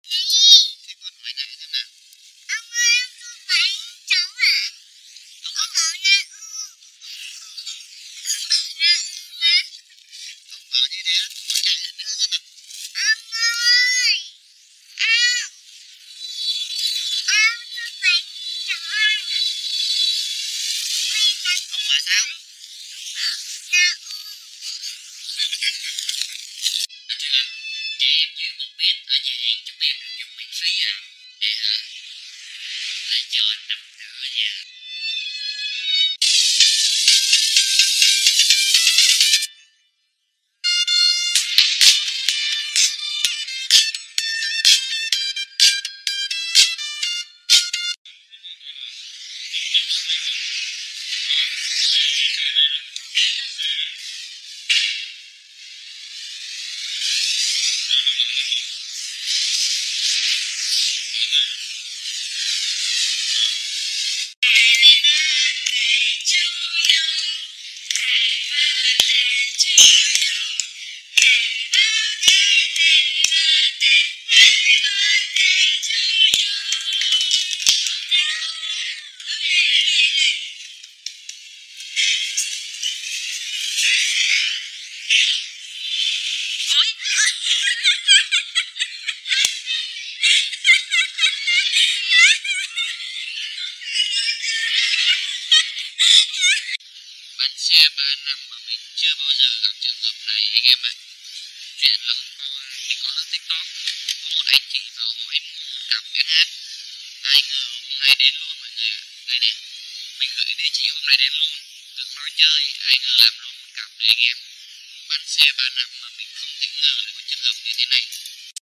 Thế con hỏi lại xem nào. Ông ơi, ông không phải cháu à? Ông bảo na ư. Ông bảo na ư mà. Ông bảo như thế, hỏi lại lần nữa xem nào. Ông ơi, ông không phải cháu à? Ông bảo sao? Ông bảo na ư. Thưa anh, trẻ em dưới 1 mét ở nhà hàng chúng em được dùng miễn phí à? Vậy hả? Lại cho anh 5 nữa nha. Bán xe 3 năm mà mình chưa bao giờ gặp trường hợp này anh em ạ. Chuyện là hôm qua mình có lướt TikTok, có một anh chị vào hỏi mua một cặp SH. Ai ngờ hôm nay đến luôn mọi người ạ. Đây này, mình gửi địa chỉ hôm nay đến luôn. Tưởng nói chơi, ai ngờ làm luôn một cặp đấy anh em. Bán xe 3 năm mà mình không thể ngờ lại có trường hợp như thế này.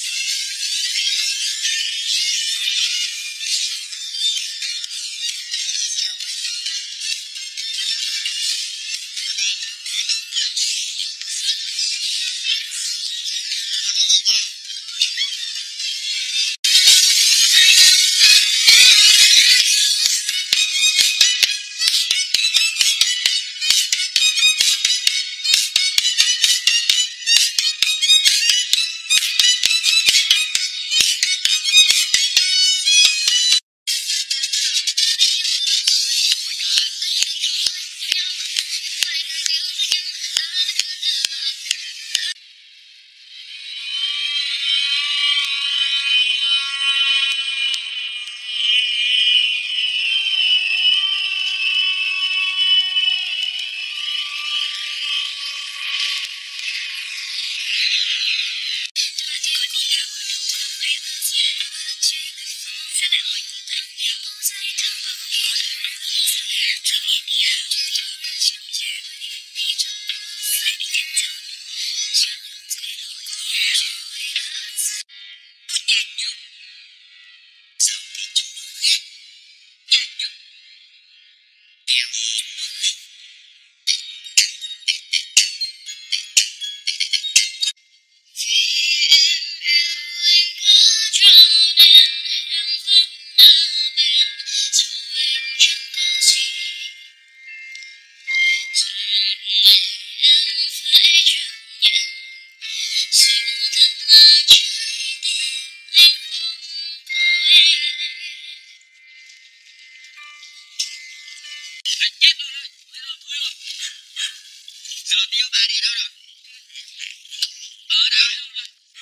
Chết luôn rồi, lấy rồi, thui rồi. Giờ tiêu bà để đâu rồi? Ở đâu rồi?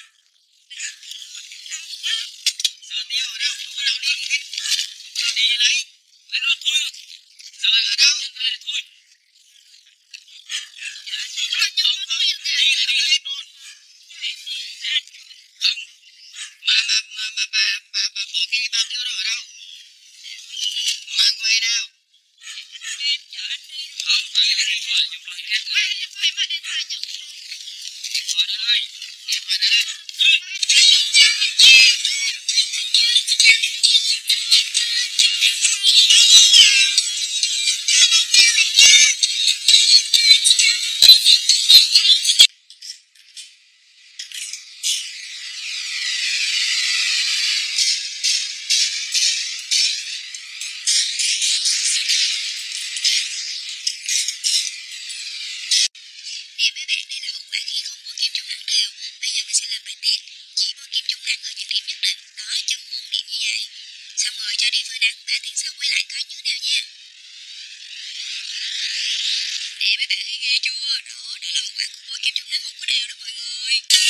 Giờ tiêu ở đâu? Không có đâu đi hết. Không có đâu đi lấy. Lấy rồi, thui rồi. Giờ ở đâu? Đây là thui. Không, không, đi là đi hết luôn. Không. Bà bỏ cái bao tiêu đó ở đâu? Mà ngoài nào? Em chở anh đi rồi. Không, anh lấy điện thoại, chụp lại hết. Em mất điện thoại nhỉ? Điện thoại đó đây. Điện thoại đó đây. Nè mấy bạn, đây là hậu quả khi không bôi kem chống nắng đều. Bây giờ mình sẽ làm bài test 2 tiếng sau quay lại coi như thế nào nha. Nè mấy bạn thấy ghê chưa? Đó là hậu quả của bôi kem chống nắng không có đều đó mọi người.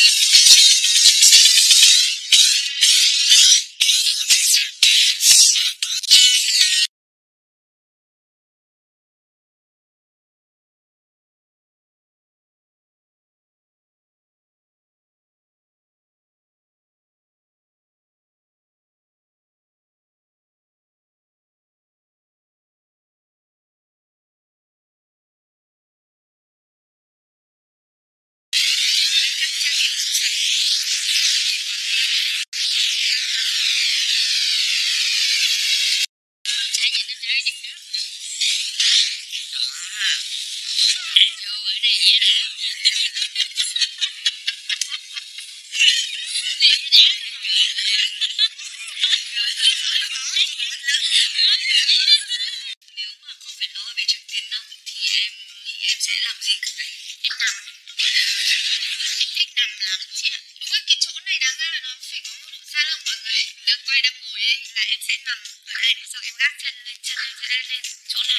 Nếu mà không phải lo về chuyện tiền nong thì em nghĩ em sẽ làm gì cả ngày? Em nằm. Em thích nằm lắm chị ạ. Đúng là cái chỗ này đáng ra là nó phải có một độ xa lông mọi người. Đang quay đang ngồi ấy là em sẽ nằm ở đây, xong em gác chân lên, chân em sẽ lên chỗ này.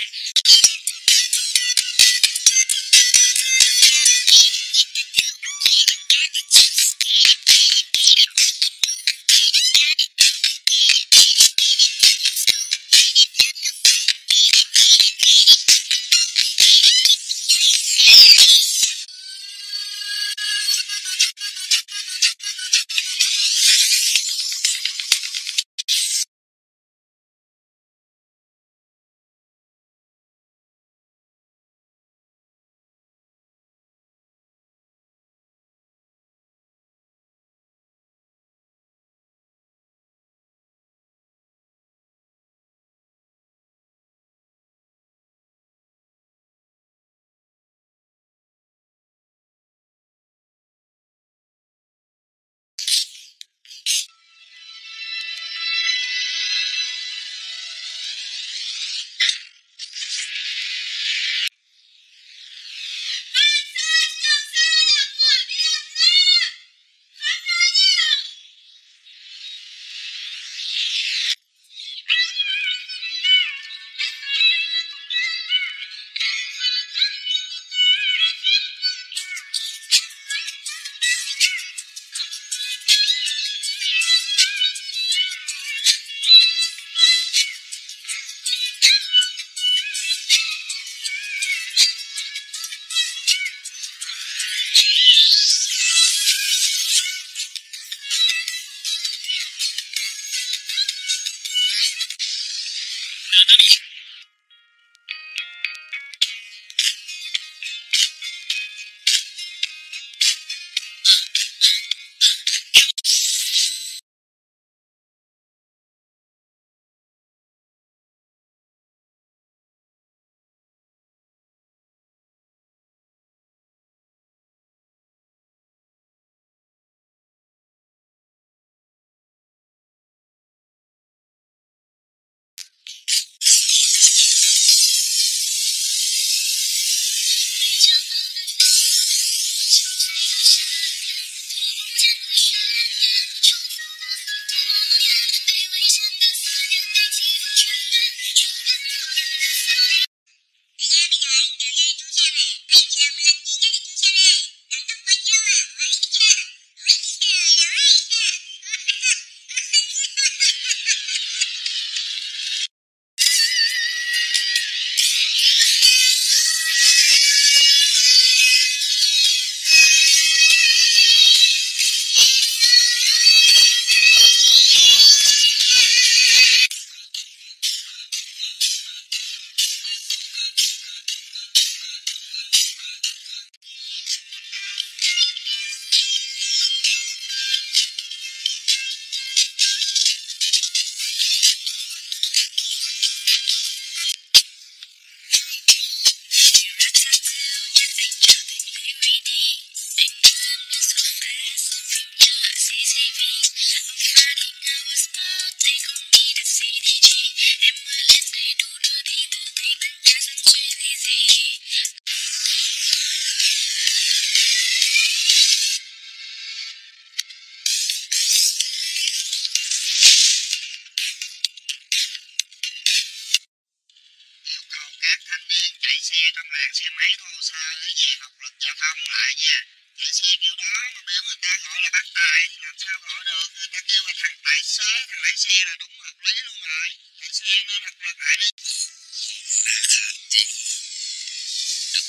trong làng xe máy thô sơ về học luật giao thông lại nha. Chạy xe kiểu đó mà biểu người ta gọi là bắt tài thì làm sao gọi được, người ta kêu là thằng tài xế, thằng lái xe là đúng hợp lý luôn rồi. Chạy xe nên học luật lại đi. Là khát chứ. Được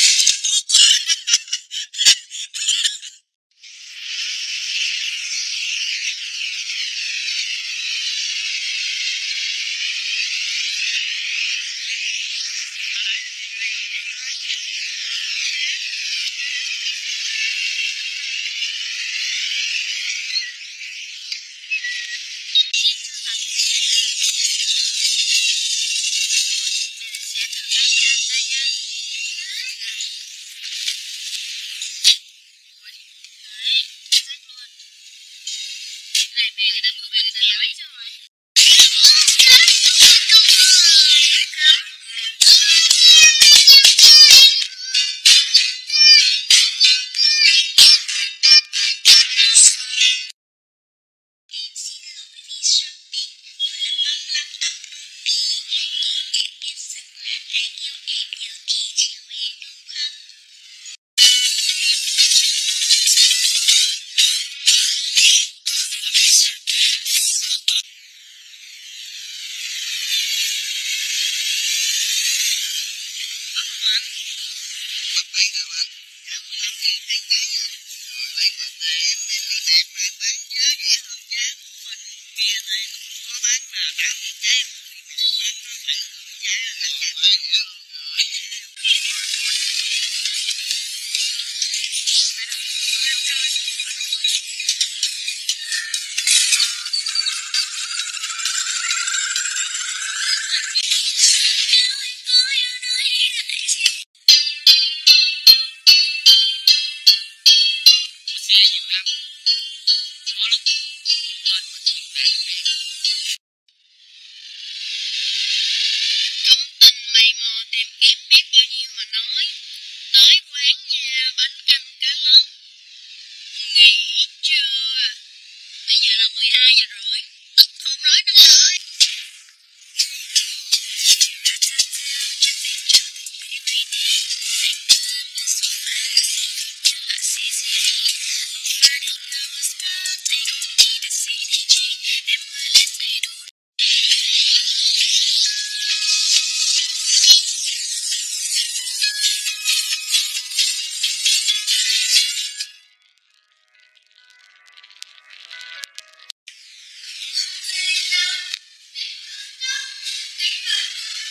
này về người ta mua về người ta nói cho rồi. Em xin lỗi vì shopping rồi là mong lắm tóc ruby. Vì em biết rằng là anh yêu em nhiều thì chiều em đúng không? Bắp bánh nào anh? Dạ 15 nghìn 2 cái à. Rồi lấy vật về em đi đẹp mà em bán giá rẻ hơn giá của bên kia thì tụi có bán là 8 nghìn cái, em đi bán nó 7 rưỡi giá. Rồi quá rẻ luôn rồi. Nếu anh có yêu nói đi lại gì? Mua xe nhiều năm, có lúc tôi quên mình cũng đã khách hàng. Công tình mày mò tìm kiếm biết bao nhiêu mà nói. Tới quán nhà bánh canh cá lóc. Nghỉ chưa? Bây giờ là 12 giờ rưỡi. Tức không nói nên lời. Em ơi lên đây đủ. Không về đâu. Mẹ hướng đó. Đánh vào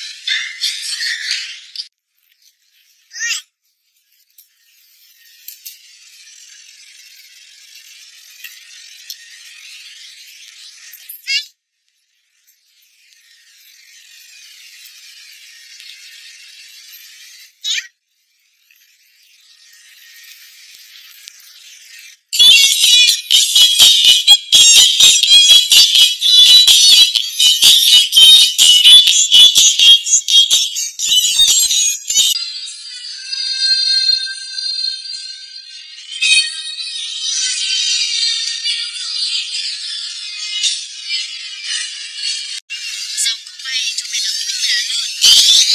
Dòng không bay, chúng mày đừng muốn mẹ luôn.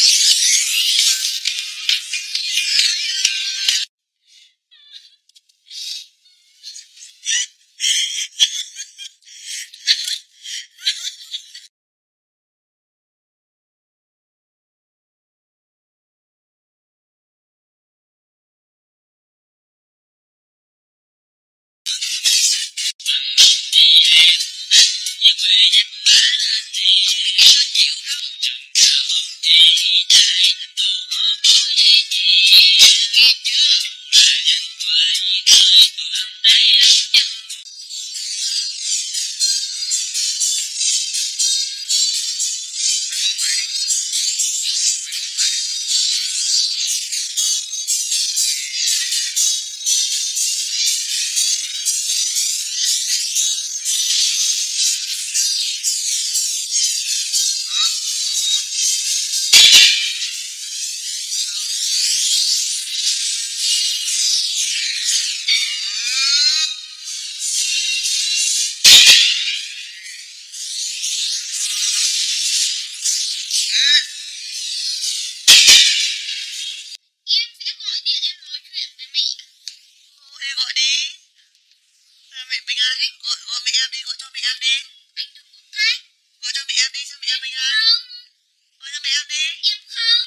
Về quê dắt má lên đi, có chịu không? Đừng chờ bóng chi, trai thành đồ hó bó dây chi. Nghe chưa? Dù là dân quê nơi tụi âm tay ấm chân buồn. em đi. Anh đừng có thách. Gọi cho mẹ em đi, cho mẹ em anh ra. Gọi cho mẹ em đi. Em không.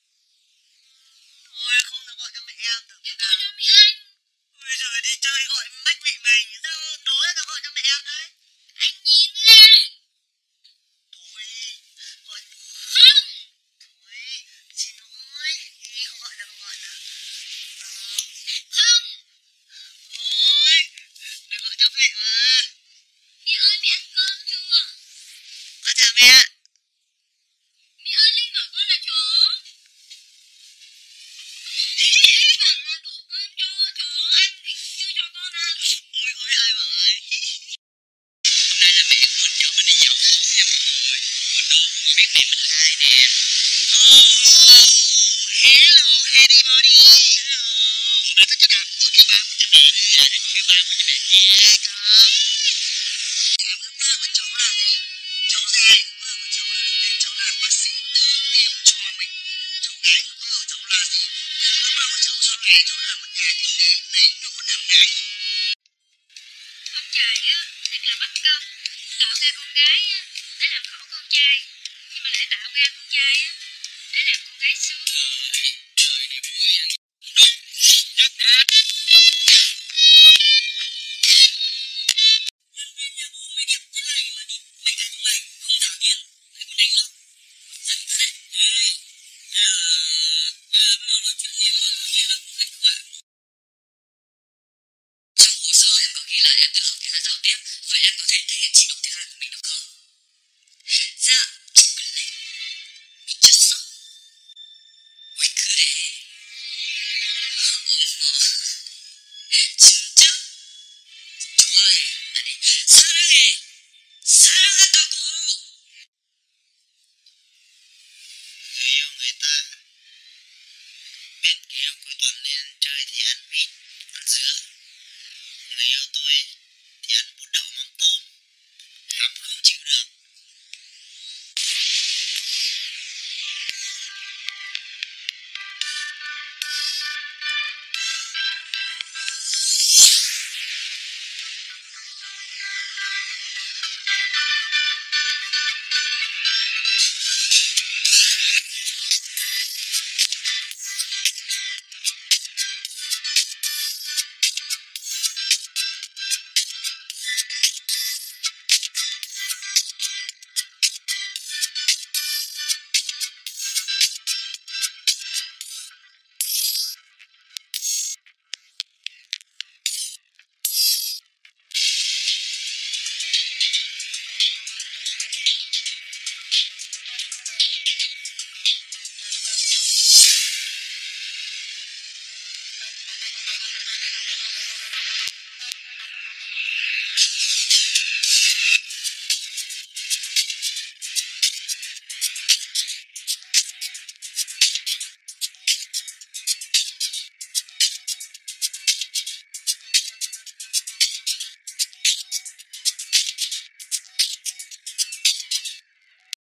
Ôi không được gọi cho mẹ em được. Em gọi cho mẹ anh. Ôi giời, đi chơi gọi mách mẹ mình. Sao đố là gọi cho mẹ em đấy. Anh nhìn lên. Thôi gọi. Không. Thôi xin lỗi. Không gọi được, không gọi được. Không. Ôi đừng gọi cho mẹ mà. Mẹ ơi, mẹ ăn cơm chưa? Con chào mẹ. Mẹ ơi, Linh bảo con là chó. Em bảo là đổ cơm cho chó ăn thì cũng như cho con ăn. Ôi không biết ai bảo ai. Hôm nay là mẹ của mình chở mình đi dạo phố nha mọi người. Mình đố mọi người biết mẹ mình là ai nè. Hello everybody. Hello. Ủa, mẹ thích cho nào? Con kêu ba mua cho mẹ đi. Dạ, để con kêu ba mua cho mẹ nha. Ước mơ của cháu là gì? Cháu trai ước mơ của cháu là được lên cháu làm bác sĩ tự tiêm cho mình. Cháu gái ước mơ của cháu là gì? Ước mơ của cháu sau này cháu là một nhà kinh tế lấy nỗ làm nái. Ông trời á, thật là bất công. Tạo ra con gái á, để làm khổ con trai. Nhưng mà lại tạo ra con trai á, để làm con gái sướng. Trời này vui anh. Nhất nát. Nhân viên nhà bố mày đẹp thế này mà đi mày cả chúng mày.